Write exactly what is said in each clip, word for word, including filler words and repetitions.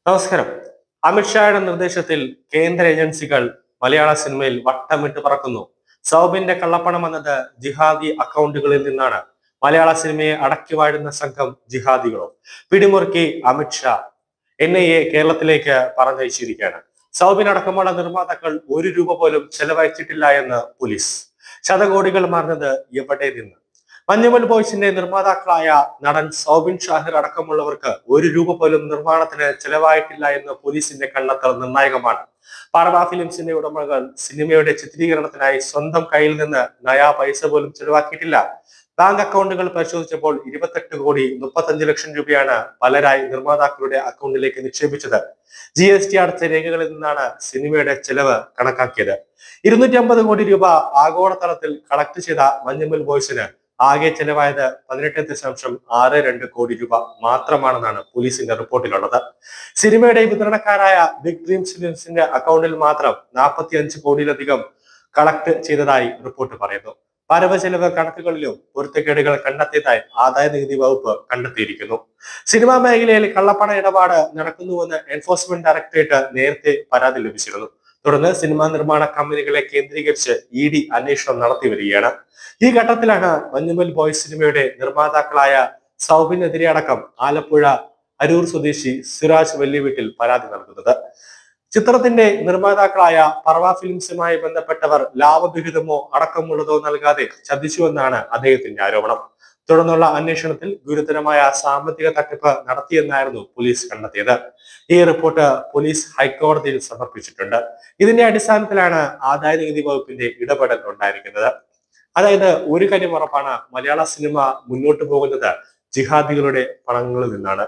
നമസ്കാരം. അമിത്ഷായുടെ നിർദ്ദേശത്തിൽ കേന്ദ്ര ഏജൻസികൾ മലയാള സിനിമയിൽ വട്ടമിട്ട് പറക്കുന്നു. സൗബിന്റെ കള്ളപ്പണം എന്നത് ജിഹാദി അക്കൗണ്ടുകളിൽ നിന്നാണ്. മലയാള സിനിമയെ അടക്കി വാഴുന്ന സംഘം ജിഹാദികളോ? പിടിമുറുക്കി അമിത്ഷാ. എൻ ഐ എ കേരളത്തിലേക്ക് പറഞ്ഞയച്ചിരിക്കുകയാണ്. സൗബിനടക്കമുള്ള നിർമ്മാതാക്കൾ ഒരു രൂപ പോലും ചെലവഴിച്ചിട്ടില്ല എന്ന് പോലീസ്. ശതകോടികൾ മാറുന്നത് എവിടെ നിന്ന്? മഞ്ഞുമൽ ബോയ്സിന്റെ നിർമ്മാതാക്കളായ നടൻ സൗബിൻ ഷാഹിർ അടക്കമുള്ളവർക്ക് ഒരു രൂപ പോലും നിർമ്മാണത്തിന് ചെലവായിട്ടില്ല എന്ന് പോലീസിന്റെ കണ്ടെത്തൽ നിർണായകമാണ്. പാർവ ഫിലിംസിന്റെ ഉടമകൾ സിനിമയുടെ ചിത്രീകരണത്തിനായി സ്വന്തം കയ്യിൽ നിന്ന് നയാ പൈസ പോലും ചെലവാക്കിയിട്ടില്ല. ബാങ്ക് അക്കൗണ്ടുകൾ പരിശോധിച്ചപ്പോൾ ഇരുപത്തെട്ട് കോടി മുപ്പത്തഞ്ച് ലക്ഷം രൂപയാണ് പലരായി നിർമ്മാതാക്കളുടെ അക്കൗണ്ടിലേക്ക് നിക്ഷേപിച്ചത്. ജി എസ് ടി അടച്ച രേഖകളിൽ നിന്നാണ് സിനിമയുടെ ചെലവ് കണക്കാക്കിയത്. ഇരുന്നൂറ്റി അമ്പത് കോടി രൂപ ആഗോളതലത്തിൽ കളക്ട് ചെയ്ത മഞ്ഞുമൽ ബോയ്സിന് ആകെ ചെലവായത് പതിനെട്ട് ദശാംശം ആറ് രണ്ട് കോടി രൂപ മാത്രമാണെന്നാണ് പോലീസിന്റെ റിപ്പോർട്ടിലുള്ളത്. സിനിമയുടെ വിതരണക്കാരായ ബിഗ് ഡ്രീംസ് ഫിലിംസിന്റെ അക്കൗണ്ടിൽ മാത്രം നാൽപ്പത്തി അഞ്ച് കോടിയിലധികം കളക്ട് ചെയ്തതായി റിപ്പോർട്ട് പറയുന്നു. വരവ് ചെലവ് കണക്കുകളിലും പൊരുത്തക്കേടുകൾ കണ്ടെത്തിയതായി ആദായ നികുതി വകുപ്പ് കണ്ടെത്തിയിരിക്കുന്നു. സിനിമാ മേഖലയിൽ കള്ളപ്പണ ഇടപാട് നടക്കുന്നുവെന്ന് എൻഫോഴ്സ്മെന്റ് ഡയറക്ടറേറ്റ് നേരത്തെ പരാതി ലഭിച്ചിരുന്നു. തുടർന്ന് സിനിമാ നിർമ്മാണ കമ്പനികളെ കേന്ദ്രീകരിച്ച് ഇ ഡി അന്വേഷണം നടത്തി വരികയാണ്. ഈ ഘട്ടത്തിലാണ് മഞ്ഞുമൽ ബോയ്സ് സിനിമയുടെ നിർമ്മാതാക്കളായ സൗബിനെതിരെ അടക്കം ആലപ്പുഴ അരൂർ സ്വദേശി സിറാജ് വെല്ലിവീട്ടിൽ പരാതി നൽകുന്നത്. ചിത്രത്തിന്റെ നിർമ്മാതാക്കളായ പർവ ഫിലിംസുമായി ബന്ധപ്പെട്ടവർ ലാഭവിഹിതമോ അടക്കമുള്ളതോ നൽകാതെ ചതിച്ചുവെന്നാണ് അദ്ദേഹത്തിന്റെ ആരോപണം. തുടർന്നുള്ള അന്വേഷണത്തിൽ ഗുരുതരമായ സാമ്പത്തിക തട്ടിപ്പ് നടത്തിയെന്നായിരുന്നു പോലീസ് കണ്ടെത്തിയത്. ഈ റിപ്പോർട്ട് പോലീസ് ഹൈക്കോടതിയിൽ സമർപ്പിച്ചിട്ടുണ്ട്. ഇതിന്റെ അടിസ്ഥാനത്തിലാണ് ആദായ നികുതി വകുപ്പിന്റെ ഇടപെടൽ ഉണ്ടായിരിക്കുന്നത്. അതായത് ഒരു കാര്യം ഉറപ്പാണ്, മലയാള സിനിമ മുന്നോട്ട് പോകുന്നത് ജിഹാദികളുടെ പണങ്ങളിൽ നിന്നാണ്.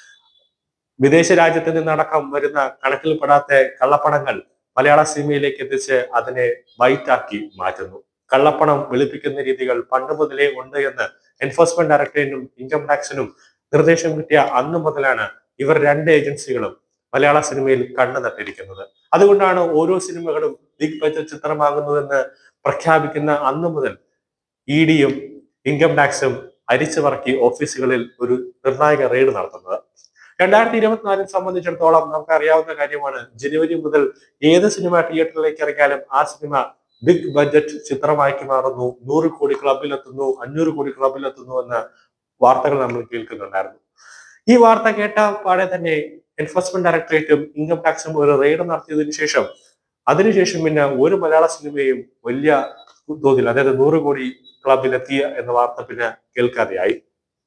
വിദേശ രാജ്യത്ത് നിന്നടക്കം വരുന്ന കണക്കിൽപ്പെടാത്ത കള്ളപ്പണങ്ങൾ മലയാള സിനിമയിലേക്ക് എത്തിച്ച് അതിനെ ബൈറ്റാക്കി മാറ്റുന്നു. കള്ളപ്പണം വെളുപ്പിക്കുന്ന രീതികൾ പണ്ട് മുതലേ ഉണ്ട് എന്ന് എൻഫോഴ്സ്മെന്റ് ഡയറക്ടറേറ്റിനും ഇൻകം ടാക്സിനും നിർദ്ദേശം കിട്ടിയ അന്നു മുതലാണ് ഇവർ രണ്ട് ഏജൻസികളും മലയാള സിനിമയിൽ കണ്ണു നട്ടിരിക്കുന്നത്. അതുകൊണ്ടാണ് ഓരോ സിനിമകളും ബിഗ് ബഡ്ജറ്റ് ചിത്രമാകുന്നുവെന്ന് പ്രഖ്യാപിക്കുന്ന അന്നു മുതൽ ഇ ഡിയും ഇൻകം ടാക്സും അരിച്ചു പറക്കി ഓഫീസുകളിൽ ഒരു നിർണായക റെയ്ഡ് നടത്തുന്നത്. രണ്ടായിരത്തി ഇരുപത്തിനാലിനെ സംബന്ധിച്ചിടത്തോളം നമുക്ക് അറിയാവുന്ന കാര്യമാണ്, ജനുവരി മുതൽ ഏത് സിനിമ തിയേറ്ററിലേക്ക് ഇറങ്ങിയാലും ആ സിനിമ ബിഗ് ബഡ്ജറ്റ് ചിത്രമാക്കി മാറുന്നു, നൂറ് കോടി ക്ലബിലെത്തുന്നു, അഞ്ഞൂറ് കോടി ക്ലബിലെത്തുന്നു എന്ന വാർത്തകൾ നമ്മൾ കേൾക്കുന്നുണ്ടായിരുന്നു. ഈ വാർത്ത കേട്ട പാടെ തന്നെ എൻഫോഴ്സ്മെന്റ് ഡയറക്ടറേറ്റും ഇൻകം ടാക്സും ഒരു റെയ്ഡ് നടത്തിയതിനു ശേഷം അതിനുശേഷം പിന്നെ ഒരു മലയാള സിനിമയും വലിയ തോതിൽ, അതായത് നൂറ് കോടി ക്ലബിലെത്തിയ എന്ന വാർത്ത പിന്നെ കേൾക്കാതെയായി.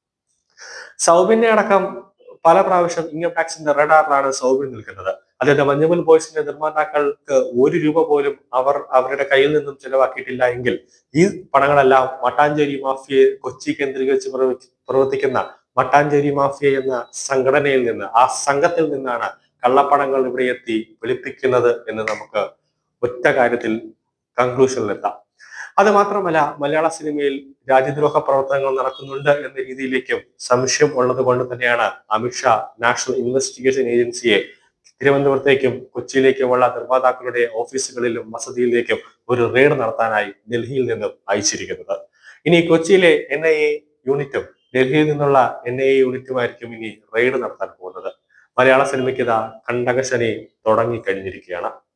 സൗബിന്റെ അടക്കം പല പ്രാവശ്യം ഇൻകം ടാക്സിന്റെ റഡാറിലാണ് സൗബിൻ നിൽക്കുന്നത്. അതായത് മഞ്ഞുമൽ ബോയ്സിന്റെ നിർമ്മാതാക്കൾക്ക് ഒരു രൂപ പോലും അവർ അവരുടെ കയ്യിൽ നിന്നും ചെലവാക്കിയിട്ടില്ല എങ്കിൽ ഈ പണങ്ങളെല്ലാം മട്ടാഞ്ചേരി മാഫിയയെ കൊച്ചി കേന്ദ്രീകരിച്ച് പ്രവർത്തിക്കുന്ന മട്ടാഞ്ചേരി മാഫിയ എന്ന സംഘടനയിൽ നിന്ന്, ആ സംഘത്തിൽ നിന്നാണ് കള്ളപ്പണങ്ങൾ ഇവിടെ എത്തി വെളുപ്പിക്കുന്നത് എന്ന് നമുക്ക് ഒറ്റ കാര്യത്തിൽ കൺക്ലൂഷനിലെത്താം. അത് മാത്രമല്ല, മലയാള സിനിമയിൽ രാജ്യദ്രോഹ പ്രവർത്തനങ്ങൾ നടക്കുന്നുണ്ട് എന്ന രീതിയിലേക്കും സംശയം ഉള്ളത് കൊണ്ട് തന്നെയാണ് അമിത്ഷാ നാഷണൽ ഇൻവെസ്റ്റിഗേഷൻ ഏജൻസിയെ തിരുവനന്തപുരത്തേക്കും കൊച്ചിയിലേക്കുമുള്ള നിർമ്മാതാക്കളുടെ ഓഫീസുകളിലും വസതിയിലേക്കും ഒരു റെയ്ഡ് നടത്താനായി ഡൽഹിയിൽ നിന്നും അയച്ചിരിക്കുന്നത്. ഇനി കൊച്ചിയിലെ എൻ ഐ എ യൂണിറ്റും ഡൽഹിയിൽ നിന്നുള്ള എൻ ഐ എ യൂണിറ്റുമായിരിക്കും ഇനി റെയ്ഡ് നടത്താൻ പോകുന്നത്. മലയാള സിനിമയ്ക്ക് ഇതാ കണ്ടകശനി തുടങ്ങിക്കഴിഞ്ഞിരിക്കുകയാണ്.